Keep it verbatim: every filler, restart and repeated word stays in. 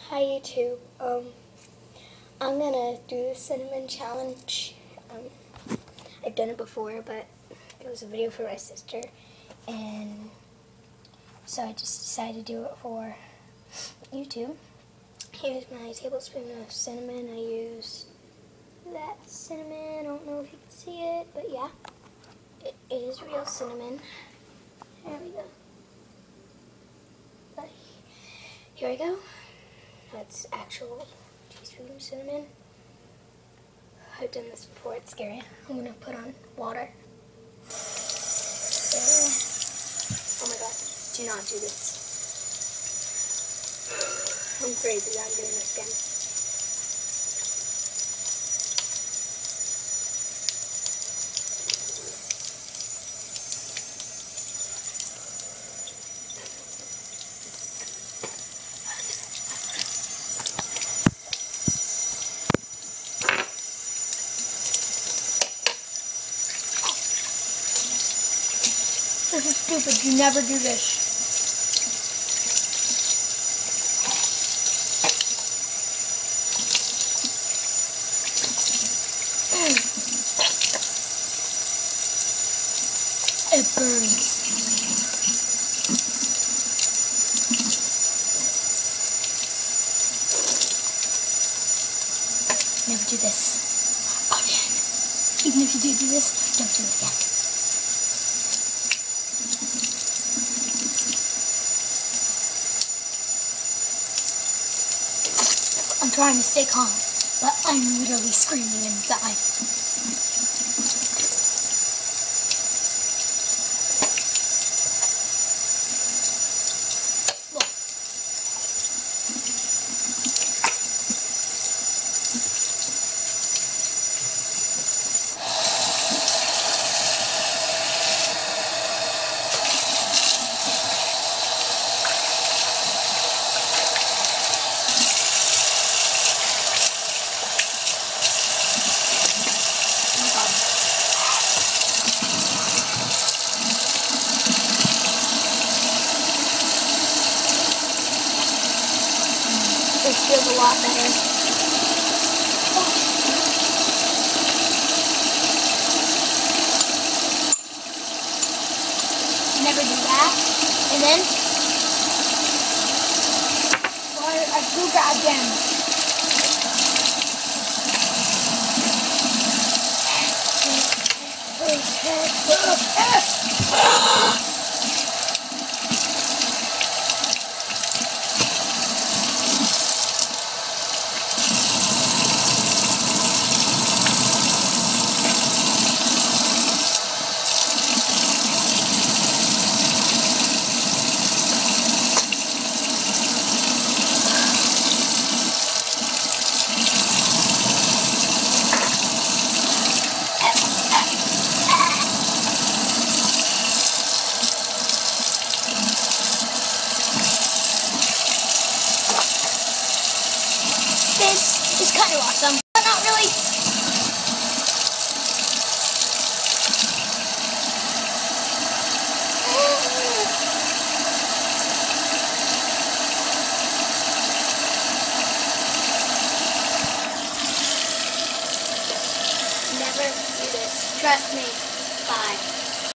Hi YouTube. Um, I'm gonna do the cinnamon challenge. Um, I've done it before, but it was a video for my sister, and so I just decided to do it for YouTube. Here's my tablespoon of cinnamon. I use that cinnamon. I don't know if you can see it, but yeah, it, it is real cinnamon. There we go. But here we go. That's actual teaspoon of cinnamon. I've done this before, it's scary. I'm gonna put on water. Uh, oh my god, do not do this. I'm crazy that I'm doing this again. This is stupid. You never do this. It burns. Never do this again. Even if you do do this, don't do it again. I'm trying to stay calm, but I'm literally screaming inside. Look. This feels a lot better. Never do that. And then, why I do that again. This is kind of awesome.